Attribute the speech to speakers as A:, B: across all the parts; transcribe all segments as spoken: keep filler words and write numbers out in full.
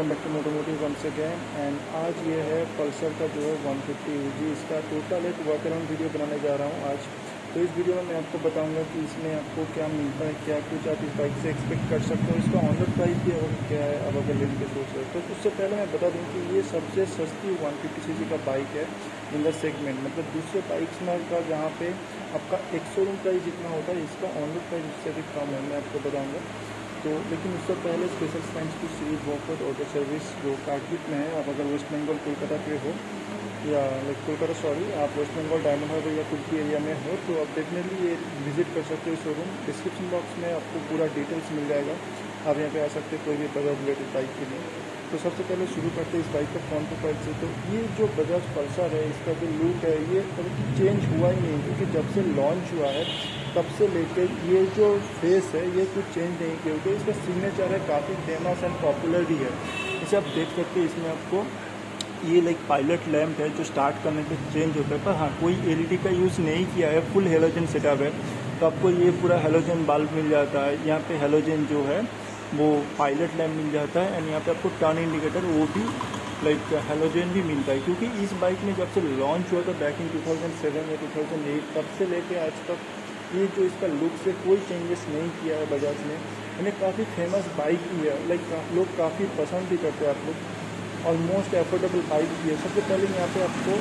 A: Welcome back to Motomotive once again. And आज ये है पल्सर का जो है वन फिफ्टी जी, इसका टोटल एक वर्क अराउंड वीडियो बनाने जा रहा हूँ आज। तो इस वीडियो में मैं आपको बताऊंगा कि इसमें आपको क्या मिलता है, क्या कुछ आप इस बाइक से एक्सपेक्ट कर सकते हो, इसका ऑन रोड प्राइस भी और क्या है अब अगर लेने के सोच रहे हो। तो उससे पहले मैं बता दूँ कि ये सबसे सस्ती वन फिफ्टी सी सी का बाइक है इन द सेगमेंट। मतलब दूसरे बाइक्स में का जहाँ पे आपका एक शोरूम प्राइस जितना होता है, इसका ऑन रोड प्राइस उससे भी कम है, मैं आपको बताऊँगा। तो लेकिन उससे पहले special thanks to Shri walkout auto service जो काटगिट में है। आप अगर वेस्ट बंगाल कोलकाता पे हो या लाइक कोलकाता सॉरी आप वेस्ट बंगाल डायमंड हार्बर या कुर्की एरिया में हो तो आप डेफिनेटली ये विजिट कर सकते हो शोरूम। डिस्क्रिप्शन बॉक्स में आपको पूरा डिटेल्स मिल जाएगा, आप यहाँ पे आ सकते हैं कोई भी बजाज रिलेटेड बाइक के लिए। तो सबसे पहले शुरू करते हैं इस बाइक का फ्रंट प्रोफाइल से। तो ये जो बजाज पल्सर है, इसका जो लुक है ये कभी चेंज हुआ ही नहीं, क्योंकि जब से लॉन्च हुआ है तब से लेकर ये जो फेस है ये कुछ चेंज नहीं किया, क्योंकि इसका सिग्नेचर है काफ़ी फेमस एंड पॉपुलर भी है। इसे आप देख सकते हैं, इसमें आपको ये लाइक पायलट लैंप है जो स्टार्ट करने पे चेंज होता है, पर हाँ कोई एलईडी का यूज़ नहीं किया है, फुल हेलोजन सेटअप है। तो आपको ये पूरा हेलोजन बल्ब मिल जाता है, यहाँ पे हेलोजन जो है वो पायलट लैंप मिल जाता है। एंड यहाँ पे आपको टर्न इंडिकेटर वो भी लाइक हेलोजन भी मिलता है, क्योंकि इस बाइक में जब से लॉन्च हुआ था back in two thousand seven या टू थाउजेंड एट, तब से लेके आज तक ये जो इसका लुक से कोई चेंजेस नहीं किया है बजाज ने। यानी काफ़ी फेमस बाइक भी है, लाइक लोग काफ़ी पसंद भी करते हैं आप लोग। ऑलमोस्ट एफोर्डेबल बाइक भी है। सबसे पहले यहाँ पे आपको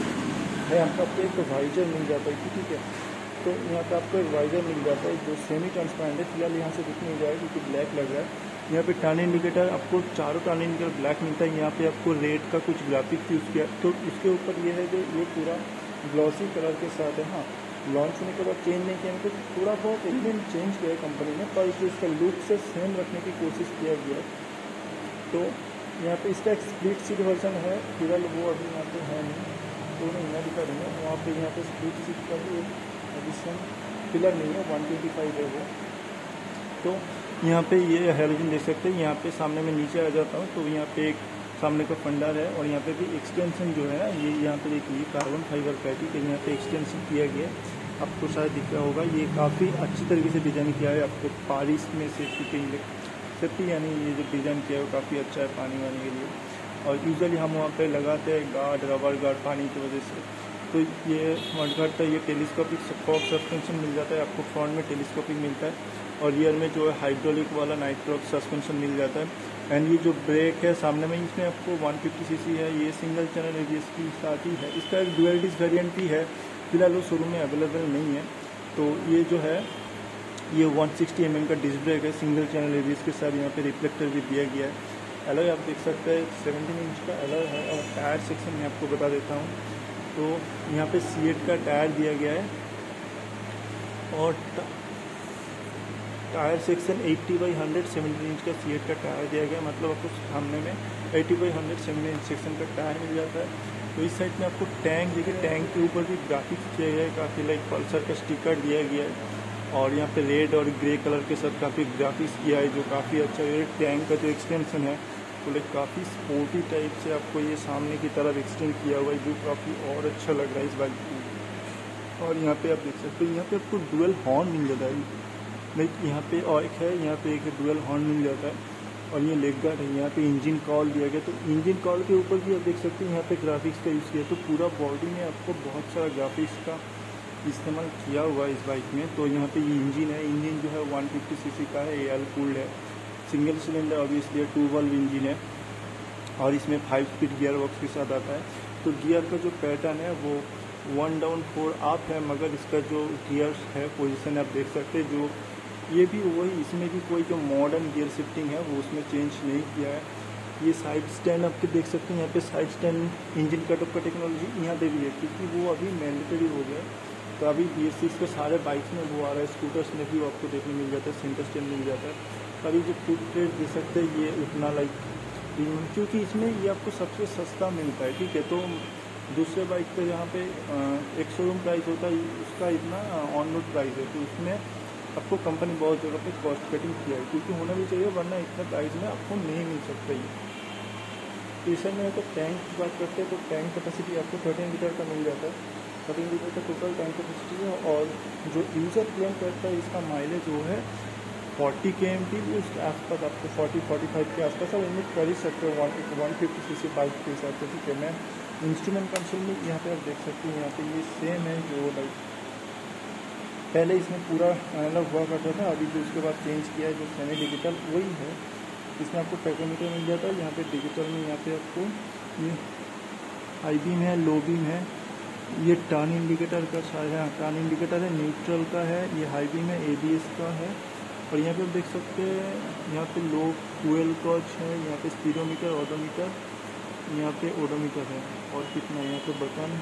A: है आपका एक वाइजर मिल जाता है, ठीक है। तो यहाँ पे आपको एक वाइजर मिल जाता है जो सेमी ट्रांसपेरेंट है, फिलहाल यहाँ से दिख नहीं जाएगा क्योंकि ब्लैक लग रहा है। यहाँ पे टर्न इंडिकेटर आपको चारों टर्न इंडिकेटर ब्लैक मिलता है। यहाँ पे आपको रेड का कुछ ग्राफिक्स यूज़ किया, तो इसके ऊपर ये है जो ये पूरा ग्लॉसी कलर के साथ है। हाँ, लॉन्च होने के बाद चेंज नहीं किया, मतलब थोड़ा बहुत एलिमेंट चेंज किया है कंपनी ने, पर जो इसका लुक से सेम रखने की कोशिश किया गया। तो यहाँ पे इसका एक स्प्लिट सीट वर्जन है, फिलहाल वो अभी यहाँ पे है नहीं, तो नहीं मैं दिखा दूँगा। वहाँ पे यहाँ पे स्प्लिट सीट का भी एक एडिशन फिलहाल नहीं है, वन ट्वेंटी फाइव है वो। तो यहाँ पे ये हेलोजन देख सकते हैं। यहाँ पे सामने में नीचे आ जाता हूँ तो यहाँ पे एक सामने का फंडर है, और यहाँ पे भी एक्सटेंशन जो है ये यहाँ पे देखिए कार्बन फाइबर पैटी के यहाँ पे एक्सटेंशन किया गया है, आपको शायद दिख रहा होगा। ये काफ़ी अच्छी तरीके से डिज़ाइन किया है। आपको बारिश में सेफ्टी के लिए सेफ्टी यानी ये जो डिज़ाइन किया है वो काफ़ी अच्छा है पानी वानी के लिए। और यूजुअली हम वहाँ पे लगाते हैं गार्ड, रबर गार्ड पानी की वजह से। तो ये मडगार्ड का ये टेलीस्कोपिक फॉग सस्पेंशन मिल जाता है आपको, फ्रंट में टेलीस्कोपिक मिलता है और रियर में जो है हाइड्रोलिक वाला नाइट्रोक सस्पेंशन मिल जाता है। एंड ये जो ब्रेक है सामने में, इसमें आपको वन फिफ्टी सीसी है, ये सिंगल चैनल एबीएस की साथ ही है। इसका एक डुअल डिस्क वेरिएंट भी है, फिलहाल वो शोरूम में अवेलेबल नहीं है। तो ये जो है ये वन सिक्सटी एम एम का डिस्क ब्रेक है, सिंगल चैनल एबीएस के साथ। यहाँ पे रिफ्लेक्टर भी दिया गया है। अलग आप देख सकते हैं सेवेंटीन इंच का अलग है। और टायर सेक्शन में आपको बता देता हूँ, तो यहाँ पे सीएट का टायर दिया गया है, और टायर सेक्शन अस्सी बाई हंड्रेड सेवेंटीन इंच का सीएट का टायर दिया गया, मतलब आपको सामने में अस्सी by hundred seventeen inch section का टायर मिल जाता है। तो इस साइड में आपको टैंक देखिए, टैंक के ऊपर भी ग्राफिक्स किया गया है, काफ़ी लाइक पल्सर का स्टिकर दिया गया है। और यहाँ पे रेड और ग्रे कलर के साथ काफ़ी ग्राफिक्स किया है जो काफ़ी अच्छा है। टैंक का जो एक्सटेंशन है तो लाइक काफ़ी स्पोर्टी टाइप से आपको ये सामने की तरफ एक्सटेंड किया हुआ है, जो काफ़ी और अच्छा लग रहा है इस बाइक को। और यहाँ पे आप देख सकते हैं, यहाँ पे आपको डुअल हॉर्न मिल जाता है, लाइक यहाँ पे और एक है, यहाँ पे एक डुअल हॉर्न मिल जाता है। और ये लेग गार्ड है, यहाँ पे इंजन कॉल दिया गया, तो इंजन कॉल के ऊपर भी आप देख सकते हैं यहाँ पे ग्राफिक्स का यूज़ किया। तो पूरा बॉडी में आपको बहुत सारा ग्राफिक्स का इस्तेमाल किया हुआ है इस बाइक में। तो यहाँ पे ये इंजन है, इंजन जो है वन फिफ्टी सीसी का है, एयर कूल्ड है, single cylinder obviously two valve engine है, और इसमें फाइव स्पीड गियर बॉक्स के साथ आता है। तो गियर का जो पैटर्न है वो वन डाउन फोर अप है, मगर इसका जो गियर है पोजीशन आप देख सकते हैं, जो ये भी वही, इसमें भी कोई जो मॉडर्न गियर शिफ्टिंग है वो उसमें चेंज नहीं किया है। ये साइड स्टैंड आपके देख सकते हैं, यहाँ पे साइड स्टैंड इंजन कटअप का टेक्नोलॉजी यहाँ पे भी है, क्योंकि वो अभी मैंडेटरी हो गया है। तो अभी बी एस सिक्स के सारे बाइक्स में वो आ रहा है, स्कूटर्स में भी वो आपको देखने मिल जाता है, सेंटर स्टैंड मिल जाता है। अभी जो फुट प्लेट देख सकते हैं ये उतना लाइक, क्योंकि इसमें ये आपको सबसे सस्ता मिलता है, ठीक है। तो दूसरे बाइक पे जहाँ पे एक शोरूम प्राइस होता है उसका इतना ऑन रोड प्राइस है, तो उसमें आपको कंपनी बहुत जगह पे कॉस्ट कटिंग किया है, क्योंकि होना भी चाहिए, वरना इतने प्राइस में आपको नहीं मिल सकता ये। तो इस में तो टैंक की बात करते हैं, तो टैंक कैपेसिटी आपको थर्टीन लीटर का मिल जाता है, थर्टीन लीटर का टोटल टैंक कैपेसिटी है। और जो यूज़र क्लेम करता है इसका माइलेज वो है फोर्टी के एम टी भी उसके आसपास आपको फोर्टी फोर्टी फाइव के आसपास आप उम्मीद कर ही सकते हो one one fifty C C bike के हिसाब से। ठीक है, मैं इंस्ट्रूमेंट कंसोल में यहाँ पे आप देख सकते हो, यहाँ पे ये सेम है जो लाइक पहले इसमें पूरा एनालॉग हुआ करता था, अभी जो उसके बाद चेंज किया है जो सेमी डिजिटल वही है। इसमें आपको टैकोमीटर मिल जाता है, यहाँ पे डिजिटल में यहाँ पे आपको ये हाई बीम है, लो बीम है, ये टर्न इंडिकेटर का शायद है, टर्न इंडिकेटर है, न्यूट्रल का है, ये हाई बीम है, ए बी एस का है। और यहाँ पे आप देख सकते हैं यहाँ पे लो फ्यूल कॉच है, यहाँ पे स्पीडोमीटर, ओडोमीटर, यहाँ पे ओडोमीटर है और कितना यहाँ पे बटन,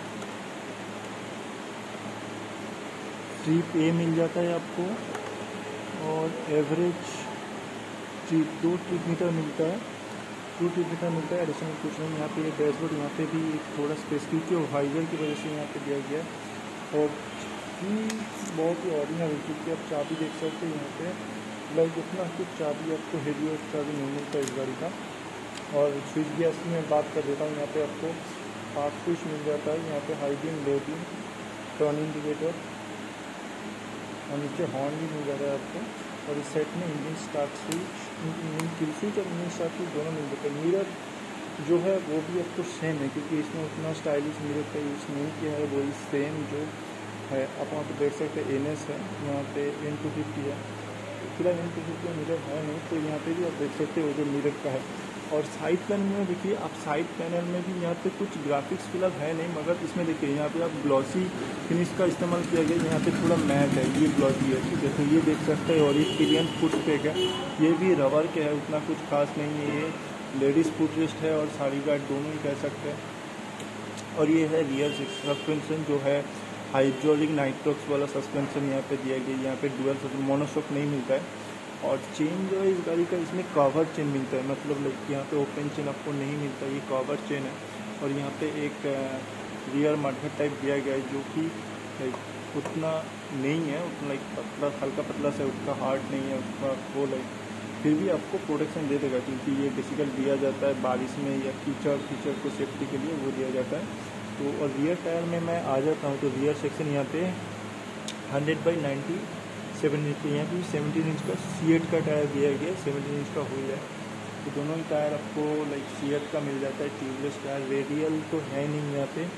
A: ट्रिप ए मिल जाता है आपको और एवरेज ट्रिप, दो ट्रिप मीटर मिलता है, टू ट्रिप मीटर मिलता है। एडिशनल कुछ नहीं। यहाँ पे ये डैशबोर्ड, यहाँ पे भी एक थोड़ा स्पेसिफिक और हाइजर की वजह से यहाँ पे दिया गया है। और बहुत ही ऑर्डिनरी, क्योंकि आप चाबी देख सकते हैं यहाँ पे लाइक इतना कुछ चाबी आपको हेवी और चाबी नहीं मिलता इस गाड़ी का। और स्विच गियर्स की मैं बात कर देता हूँ, यहाँ पे आपको पाँच स्विच मिल जाता है, यहाँ पे high beam, low beam, turn indicator और नीचे हॉर्न भी मिल जाता है आपको। और इस सेट में engine start switch, engine kill switch और इंजन स्टार्ट स्विच दोनों मिल जाते हैं। मिरर जो है वो भी आपको सेम है, क्योंकि इसमें उतना स्टाइलिश मिरर का यूज़ नहीं किया है, वही सेम जो है आप वहाँ पे देख सकते हैं। एन एस है, यहाँ पे एन टू फिफ्टी है, फिलहाल एन टू फिफ्टी मिरर है नहीं, तो यहाँ पे भी आप देख सकते हो जो मिरर का है। और साइड पैनल में देखिए आप, साइड पैनल में भी यहाँ पे कुछ ग्राफिक्स फिलहाल है नहीं, मगर इसमें देखिए यहाँ पे आप ग्लॉसी फिनिश का इस्तेमाल किया गया, यहाँ पे थोड़ा मैट है, ये ग्लॉसी है। ठीक है, तो ये देख सकते हैं। और ये पिलियन फुट पेग है, ये भी रबर के है, उतना कुछ खास नहीं है। ये लेडीज़ फुट रेस्ट है और साड़ी गार्ड दोनों ही कह सकते हैं। और ये है रियर सस्पेंशन जो है हाइड्रोलिक नाइट्रोक्स वाला सस्पेंशन यहाँ पे दिया गया। यहाँ पे डुअल मोनोशॉक नहीं मिलता है। और चेन जो है इस गाड़ी का, इसमें कवर चेन मिलता है, मतलब लाइक यहाँ पे ओपन चेन आपको नहीं मिलता, ये कवर चेन है। और यहाँ पे एक रियर मडगार्ड टाइप दिया गया है, जो कि लाइक उतना नहीं है, उतना लाइक पतला, हल्का पतला सा, उसका हार्ड नहीं है उसका, वो लाइक फिर भी आपको प्रोटेक्शन दे देगा, क्योंकि ये बेसिकल दिया जाता है बारिश में या कीचड़ कीचड़ को सेफ्टी के लिए वो दिया जाता है। तो और रियर टायर में मैं आ जाता हूँ, तो रियर सेक्शन यहाँ पे hundred by ninety seven inch, यहाँ भी सेवनटीन इंच का सी एट का टायर दिया गया, सेवनटीन इंच का व्हील है। तो दोनों ही टायर आपको लाइक सी एट का मिल जाता है, ट्यूबलेस टायर। रेडियल तो है नहीं, यहाँ पे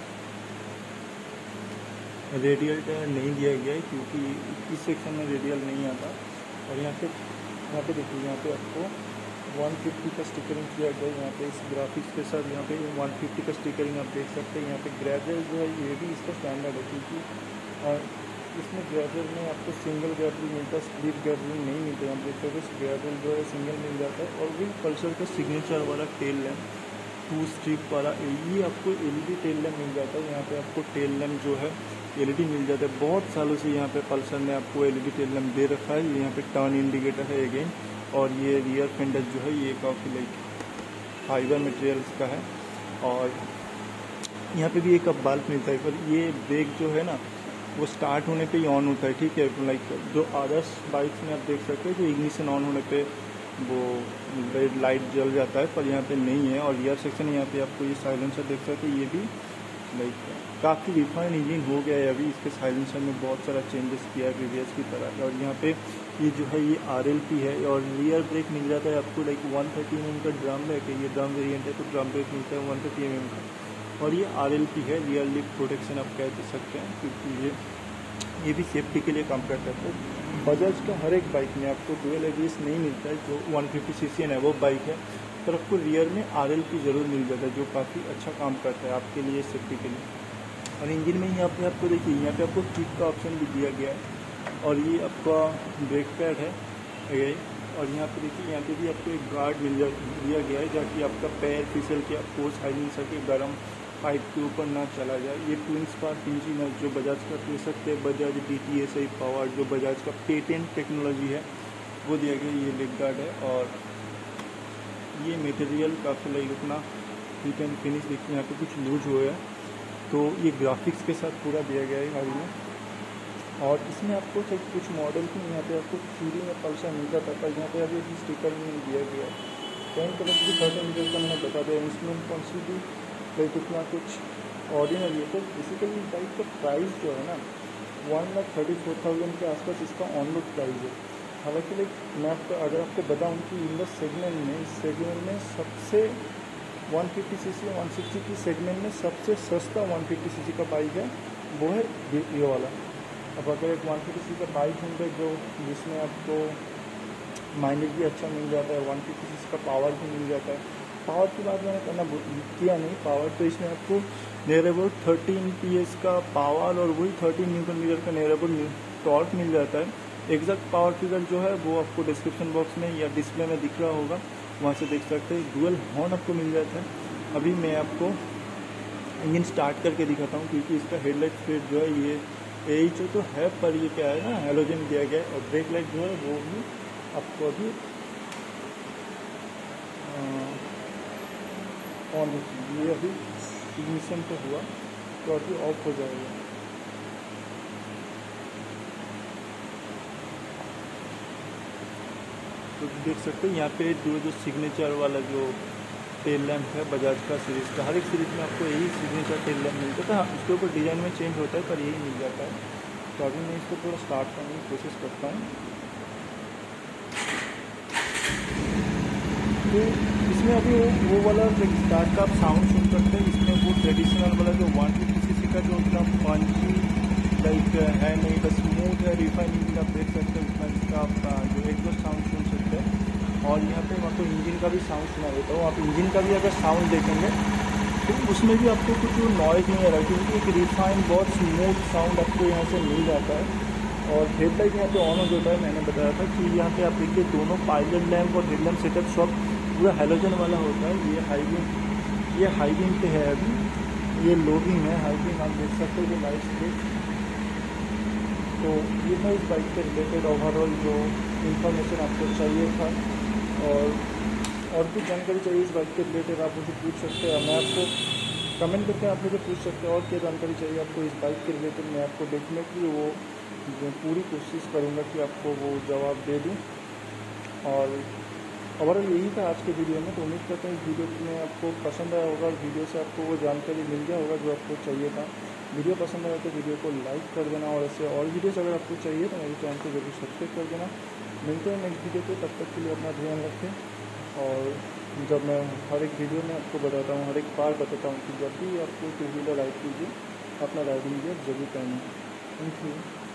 A: रेडियल टायर नहीं दिया गया है, क्योंकि इस सेक्शन में रेडियल नहीं आता। और यहाँ पे यहाँ पे देखिए, यहाँ पे आपको वन फिफ्टी का स्टिकरिंग किया गया है, यहाँ पे इस ग्राफिक्स के साथ यहाँ पे वन फिफ्टी का स्टिकरिंग आप देख सकते हैं। यहाँ पे ग्रेजर जो है ये भी इसका स्टैंडर्ड है, क्योंकि और इसमें ग्रेजर में आपको सिंगल ग्रेजर मिलता है, स्प्लिट ग्रेजर नहीं मिलता है। आप देख सकते हो ग्रेजर जो है सिंगल मिल जाता है। और भी पल्सर का सिग्नेचर वाला टेल लैम्प, टू स्ट्रिप वाला, ये आपको एलईडी टेल लैम्प मिल जाता है। यहाँ पे आपको टेल लैम्प जो है एलईडी मिल जाता है। बहुत सालों से यहाँ पे पल्सर ने आपको एलईडी टेल लैम्प दे रखा है। यहाँ पे टर्न इंडिकेटर है अगेन। और ये रियर फेंडर जो है ये काफ़ी लाइक फाइबर मटेरियल्स का है। और यहाँ पे भी एक अब बल्ब मिलता है, पर ये ब्रेक जो है ना वो स्टार्ट होने पे ही ऑन होता है। ठीक है, लाइक जो अदर्स बाइक्स में आप देख सकते हो जो इग्निशन ऑन होने पे वो रेड लाइट जल जाता है, पर यहाँ पे नहीं है। और रियर सेक्शन यहाँ पे आपको ये साइलेंसर देख सकते हैं, ये भी लाइक काफ़ी रिफाइन इंजन हो गया है अभी। इसके साइलेंसर में बहुत सारा चेंजेस किया है प्रीवियस की तरह। और यहाँ पे ये जो है ये आर एल पी है। और रियर ब्रेक मिल जाता है आपको like one thirty M M का ड्रम है, कि ये ड्रम वेरिएंट है, तो ड्रम ब्रेक मिलता है वन थर्टी एम एम का। और ये आर एल पी है, रियर लिप प्रोटेक्शन आप कह सकते हैं, क्योंकि ये ये भी सेफ्टी के लिए काम करता है। तो बजाज का हर एक बाइक में आपको डुअल एबीएस नहीं मिलता है, जो one fifty C C N वो बाइक है, पर आपको रियर में आर एल पी ज़रूर मिल जाता है, जो काफ़ी अच्छा काम करता है आपके लिए सेफ्टी के लिए। और इंजन में यहाँ पे आपको देखिए, यहाँ पे आपको किक का ऑप्शन भी दिया गया है। और ये आपका ब्रेक पैड है ये। और यहाँ पे देखिए, यहाँ पे भी आपको एक गार्ड मिल जा दिया गया है, ताकि आपका पैर फिसल के आपको साइलेंसर के गर्म पाइप के ऊपर ना चला जाए। ये ट्विन स्पार्क इंजन है जो बजाज का कह सकते हैं, Bajaj D T S I power, जो बजाज का पेटेंट टेक्नोलॉजी है वो दिया गया। ये लेग गार्ड है। और ये मटेरियल काफ़ी लाइक उतना फिट एंड फिनिश देखिए, यहाँ पे कुछ लूज हुआ है, तो ये ग्राफिक्स के साथ पूरा दिया गया है गाड़ी में। और इसमें आपको सिर्फ कुछ मॉडल की यहाँ पे आपको फ्री में पल्सर मिल जाता था, यहाँ पे अभी स्टिकर में दिया गया है। टेन कलर की थर्टी मीटर का मैंने बता दिया। इंस्ट्रूमेंट क्वान्टिटी लाइक उतना कुछ ऑर्डिनरी है। तो बेसिकली बाइक का प्राइस जो है ना one lakh thirty four thousand के आसपास इसका ऑन रोड प्राइस है। हालांकि लाइक मैं आपको अगर आपको बताऊं कि इन द सेगमेंट में इस सेगमेंट में सबसे one fifty CC one sixty की सेगमेंट में सबसे सस्ता वन फिफ्टी सीसी का बाइक है वो है ये वाला। अब अगर एक वन फिफ्टी सीसी का बाइक होंगे जो जिसमें आपको माइलेज भी अच्छा मिल जाता है, वन फिफ्टी सीसी का पावर भी मिल जाता है। पावर की बात मैंने करना किया नहीं, पावर तो इसमें आपको near about thirteen P S का पावर और वही थर्टीन न्यूटन मीटर का नियर अबाउट टॉर्क मिल जाता है। एग्जैक्ट पावर फिगर जो है वो आपको डिस्क्रिप्शन बॉक्स में या डिस्प्ले में दिख रहा होगा, वहाँ से देख सकते हैं। डुअल हॉर्न आपको मिल जाता है। अभी मैं आपको इंजन स्टार्ट करके दिखाता हूँ क्योंकि इसका हेडलाइट स्पीड जो है ये एच तो है, पर ये क्या है ना हेलोजन दिया गया है। और ब्रेक लाइट जो है वो भी आपको अभी ऑन, ये अभी इग्निशन पे हुआ तो अभी ऑफ हो जाएगा। तो देख सकते हैं यहाँ पे जो जो सिग्नेचर वाला जो टेल लैम्प है बजाज का सीरीज़ का, हर एक सीरीज़ में आपको यही सिग्नेचर टेल लैम्प मिलता था। उसके ऊपर डिज़ाइन में चेंज होता है पर यही मिल जाता है। तो अभी मैं इसको थोड़ा स्टार्ट करने की कोशिश करता हूँ। तो इसमें अभी वो वो वाला स्टार्ट का आप साउंड सुन सकते हैं। इसमें वो ट्रेडिशनल वाला जो वन फिफ्टी सीसी का जो उतना पंची लाइक है नहीं, बस स्मूथ है, रिफाइन इंजन आप देख सकते हैं उतना इसका आपका जो एग्जॉस्ट साउंड सुन सकते हैं। और यहाँ पे आपको इंजन का भी साउंड सुना देता हूँ। आप इंजन का भी अगर साउंड देखेंगे तो उसमें भी आपको कुछ नॉइज़ नहीं आ रहा क्योंकि एक रिफाइन बहुत स्मूथ साउंड आपको यहाँ से मिल जाता है। और हेडलाइट यहाँ पे ऑन हो जाता है। मैंने बताया था कि यहाँ पे आप देखिए दोनों पायलट लैम्प और हेडलैम्प सेटअप सब पूरा हेलोजन वाला होता है। ये हाई बीम, ये हाई बीम पे है, अभी ये लो बीम है। हाई बीम आप देख सकते हो लाइट स्पीड। तो ये था इस बाइक के रिलेटेड ओवरऑल जो इन्फॉर्मेशन आपको चाहिए था। और और कुछ जानकारी चाहिए इस बाइक के रिलेटेड आप मुझे पूछ सकते हैं। मैं आपको कमेंट करके आप मुझे पूछ सकते हैं और क्या जानकारी चाहिए आपको इस बाइक के रिलेटेड। मैं आपको डेफिनेटली वो पूरी कोशिश करूँगा कि आपको वो जवाब दे दूँ। और ओवरऑल यही था आज के वीडियो में। तो उम्मीद करते हैं इस वीडियो में आपको पसंद आया होगा। वीडियो से आपको वो जानकारी मिल गया होगा जो आपको चाहिए था। वीडियो पसंद आया तो वीडियो को लाइक कर देना और ऐसे और वीडियोस अगर आपको चाहिए तो मेरे चैनल को जरूर सब्सक्राइब कर देना। मिलते हैं नेक्स्ट वीडियो पे, तब तक के लिए अपना ध्यान रखें। और जब मैं हर एक वीडियो में आपको बताता हूँ, हर एक बार बताता हूँ कि जब भी आपको टू व्हीलर राइड कीजिए अपना राइडिंग गियर जरूर पहनें। Thank you.